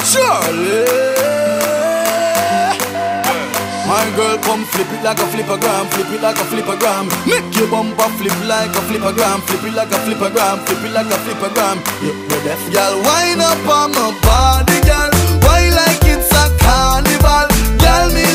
Charlie. My girl, come flip it like a flippergram, flip it like a flippergram. Make your bumper flip like a flippergram, flip it like a flippergram, flip it like a flippergram. Yeah, the deaf girl, wind up on my body, girl. Why like it's a carnival, girl? Me